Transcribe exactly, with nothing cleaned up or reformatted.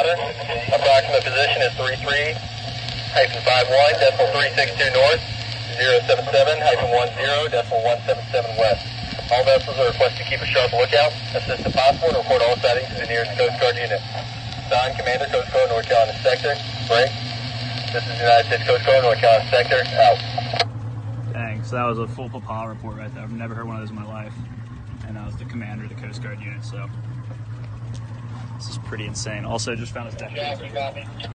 weather. Approximate position is three three five one, decimal three six two north, zero seven seven one zero, decimal one seven seven west. All vessels are requested to keep a sharp lookout, assist if possible, and report all sightings to the nearest Coast Guard unit. Signed, Commander, Coast Guard, North Carolina Sector. Break. This is the United States Coast Guard, North Carolina Sector. Out. Dang, so that was a full papa report right there. I've never heard one of those in my life. And I was the commander of the Coast Guard unit, so this is pretty insane. Also, just found his deck.